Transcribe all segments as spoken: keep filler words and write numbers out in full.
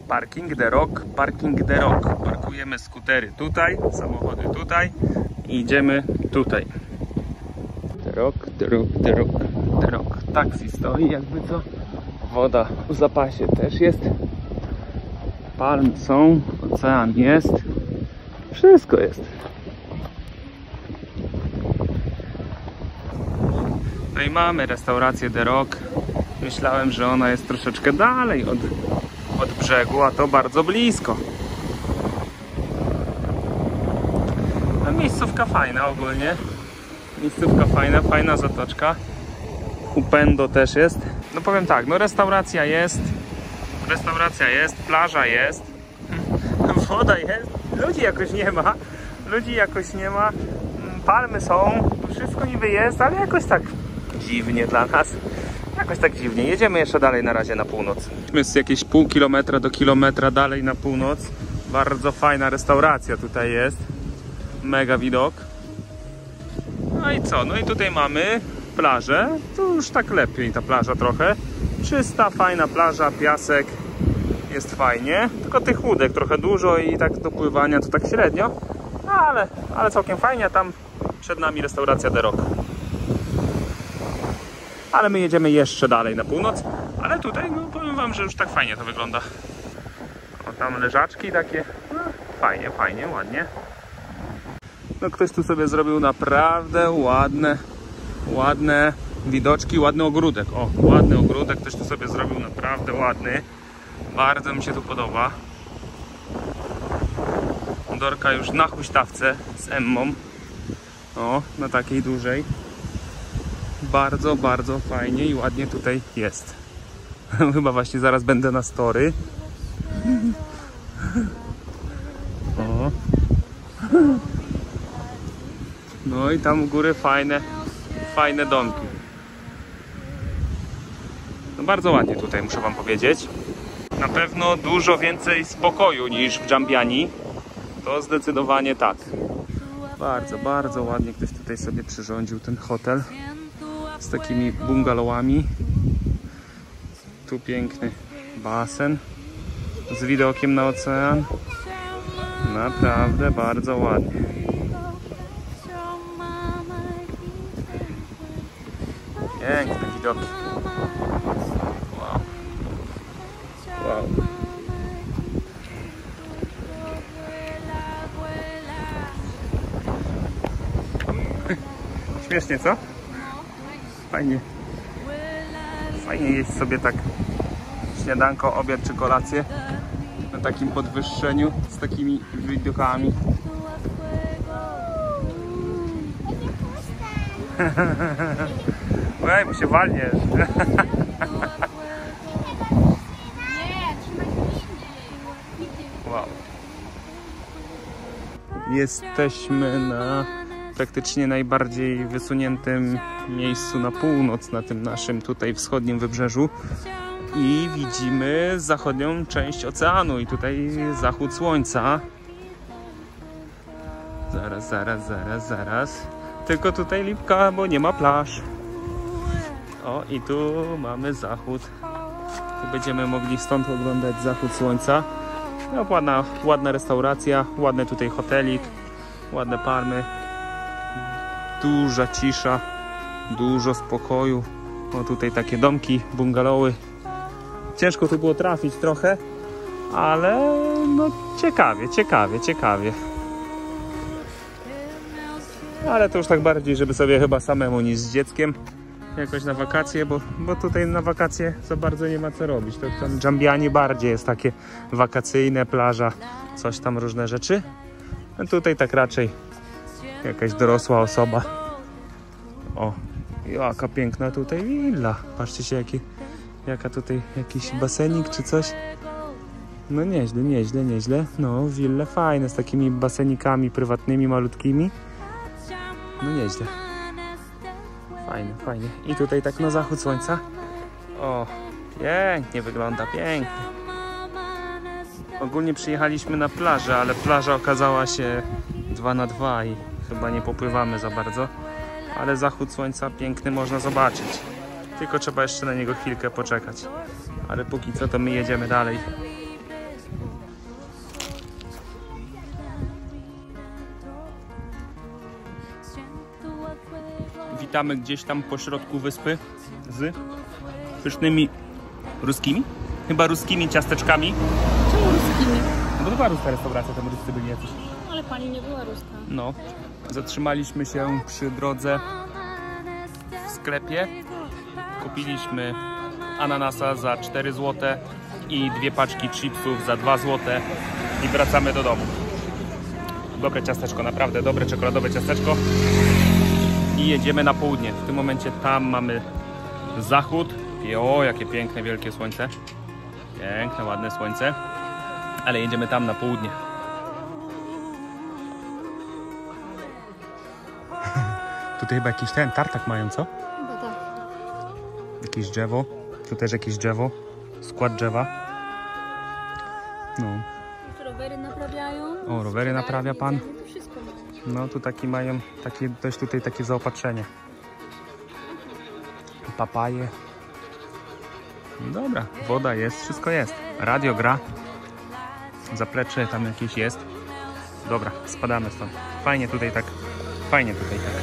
Parking The Rock, Parking The Rock. Parkujemy skutery tutaj, samochody tutaj i idziemy tutaj. The Rock, The Rock, The Rock, The Rock. Taksi stoi jakby co. Woda w zapasie też jest. Palmy są, ocean jest. Wszystko jest. No i mamy restaurację The Rock. Myślałem, że ona jest troszeczkę dalej od, od brzegu, a to bardzo blisko. No miejscówka fajna ogólnie. Miejscówka fajna, fajna zatoczka. Upendo też jest. No powiem tak, no restauracja jest. Restauracja jest, plaża jest. Woda jest. Ludzi jakoś nie ma. Ludzi jakoś nie ma. Palmy są. Wszystko niby jest, ale jakoś tak dziwnie dla nas. Jakoś tak dziwnie. Jedziemy jeszcze dalej na razie na północ. Jest jakieś pół kilometra do kilometra dalej na północ. Bardzo fajna restauracja tutaj jest. Mega widok. No i co? No i tutaj mamy plażę. Tu już tak lepiej ta plaża trochę. Czysta, fajna plaża, piasek. Jest fajnie. Tylko tych łódek trochę dużo i tak do pływania to tak średnio. No ale, ale całkiem fajnie. Tam przed nami restauracja The Rock. Ale my jedziemy jeszcze dalej na północ. Ale tutaj, no powiem wam, że już tak fajnie to wygląda. O, tam leżaczki takie. No, fajnie, fajnie, ładnie. No ktoś tu sobie zrobił naprawdę ładne, ładne widoczki, ładny ogródek. O, ładny ogródek, ktoś tu sobie zrobił naprawdę ładny. Bardzo mi się tu podoba. Dorka już na huśtawce z Emmą. O, na takiej dużej. Bardzo, bardzo fajnie i ładnie tutaj jest. Chyba właśnie zaraz będę na story. O. No i tam u góry fajne, fajne domki. No bardzo ładnie tutaj, muszę wam powiedzieć. Na pewno dużo więcej spokoju niż w Giambiani. To zdecydowanie tak. Bardzo, bardzo ładnie ktoś tutaj sobie przyrządził ten hotel. Z takimi bungalowami. Tu piękny basen. Z widokiem na ocean. Naprawdę bardzo ładnie. Piękne widoki. Wow. Wow. Śmiesznie, co? Fajnie. Fajnie jeść sobie tak śniadanko, obiad czy kolację na takim podwyższeniu z takimi widokami. Ej, bo się walniesz. Wow. Jesteśmy na praktycznie najbardziej wysuniętym miejscu na północ, na tym naszym tutaj wschodnim wybrzeżu i widzimy zachodnią część oceanu i tutaj zachód słońca. Zaraz, zaraz, zaraz, zaraz. Tylko tutaj lipka, bo nie ma plaż. O, i tu mamy zachód. Tu będziemy mogli stąd oglądać zachód słońca. No, ładna, ładna restauracja, ładny tutaj hotelik, ładne palmy. Duża cisza, dużo spokoju. O, tutaj takie domki, bungalowy. Ciężko tu było trafić trochę, ale no ciekawie, ciekawie, ciekawie. Ale to już tak bardziej, żeby sobie chyba samemu niż z dzieckiem jakoś na wakacje, bo, bo tutaj na wakacje za bardzo nie ma co robić. To tam Giambiani bardziej jest takie wakacyjne, plaża, coś tam, różne rzeczy. A tutaj tak raczej jakaś dorosła osoba. O, jaka piękna tutaj willa. Patrzcie się, jaki, jaka tutaj jakiś basenik czy coś. No nieźle, nieźle, nieźle. No, wille fajne, z takimi basenikami prywatnymi, malutkimi. No nieźle. Fajnie, fajnie. I tutaj tak na zachód słońca. O, pięknie wygląda, pięknie. Ogólnie przyjechaliśmy na plażę, ale plaża okazała się dwa na dwa i chyba nie popływamy za bardzo. Ale zachód słońca piękny można zobaczyć. Tylko trzeba jeszcze na niego chwilkę poczekać. Ale póki co to my jedziemy dalej. witamy gdzieś tam po środku wyspy z pysznymi ruskimi? Chyba ruskimi ciasteczkami. Czemu ruskimi? No bo to była ruska restauracja, tam Ruscy byli jacyś. No, ale pani nie była ruska. No, zatrzymaliśmy się przy drodze w sklepie. Kupiliśmy ananasa za cztery złote i dwie paczki chipsów za dwa złote i wracamy do domu. Dobre ciasteczko, naprawdę dobre czekoladowe ciasteczko. I jedziemy na południe. W tym momencie tam mamy zachód. I o, jakie piękne, wielkie słońce. Piękne, ładne słońce. Ale jedziemy tam na południe. Tutaj chyba jakiś ten tartak mają, co? Chyba tak. Jakieś drzewo. Tu też jakieś drzewo. Skład drzewa. No. Rowery naprawiają. O, rowery naprawia pan. Jedzenie, to wszystko mają. No tu taki mają, takie, też tutaj takie zaopatrzenie. Papaje. Dobra, woda jest, wszystko jest. Radio gra. Zaplecze tam jakieś jest. Dobra, spadamy stąd. Fajnie tutaj tak. Fajnie tutaj tak.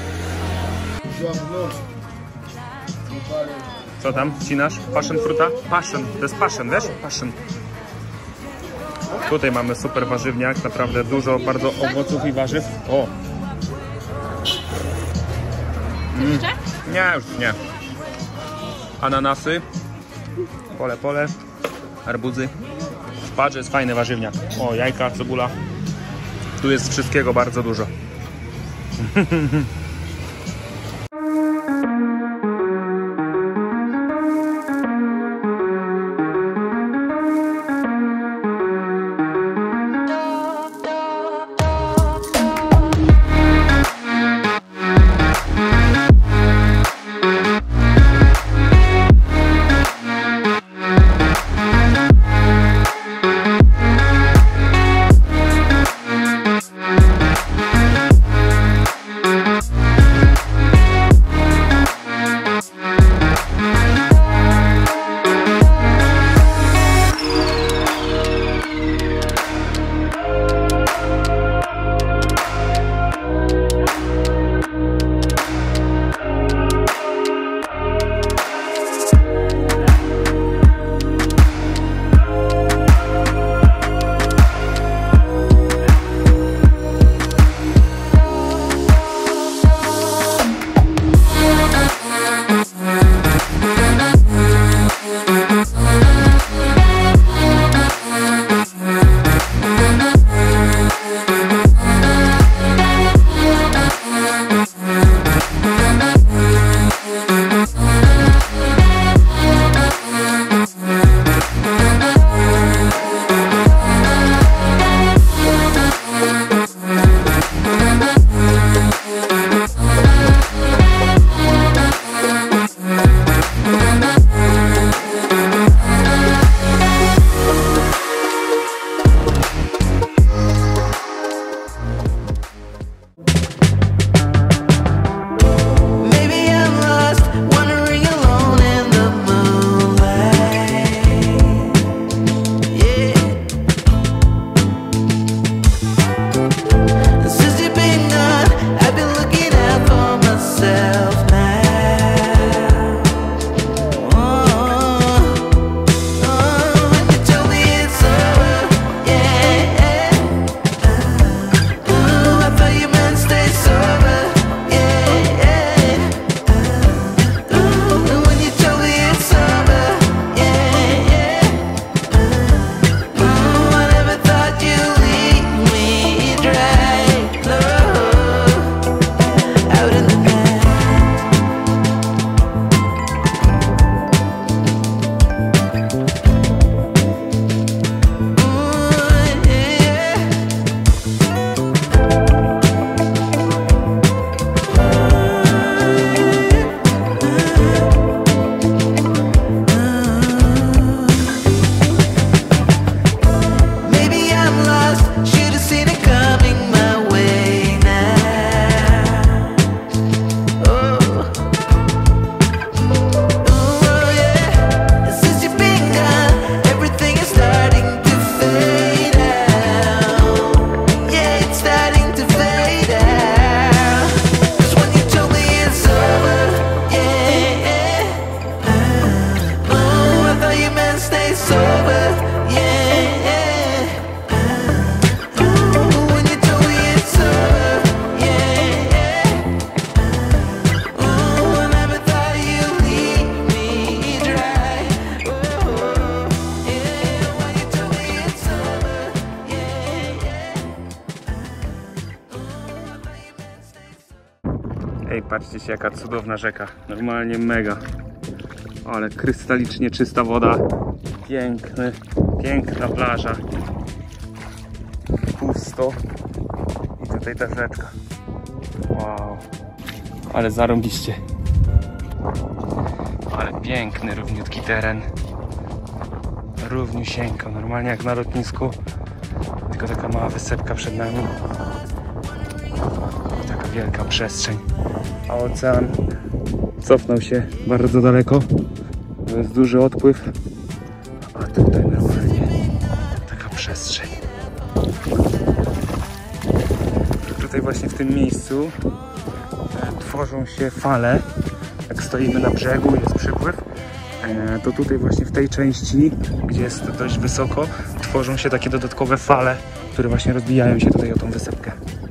Co tam? Wcinasz? Passion fruta? Passion. To jest passion, wiesz? Passion. Tutaj mamy super warzywniak. Naprawdę dużo, bardzo owoców i warzyw. O! Mm. Nie, już nie. Ananasy. Pole, pole. Arbuzy. Patrz, jest fajny warzywniak. O, jajka, cebula. Tu jest wszystkiego bardzo dużo. Ej, patrzcie się, jaka cudowna rzeka. Normalnie mega. Ale krystalicznie czysta woda. Piękny, piękna plaża. Pusto. I tutaj ta rzeczka. Wow. Ale zarąbiście. Ale piękny, równiutki teren. Równiusieńko, normalnie jak na lotnisku. Tylko taka mała wysepka przed nami. I taka wielka przestrzeń. A ocean cofnął się bardzo daleko. To jest duży odpływ. A tutaj normalnie taka przestrzeń. Tutaj właśnie w tym miejscu e, tworzą się fale. Jak stoimy na brzegu, jest przypływ, e, to tutaj właśnie w tej części, gdzie jest dość wysoko, tworzą się takie dodatkowe fale, które właśnie rozbijają się tutaj o tą wysepkę.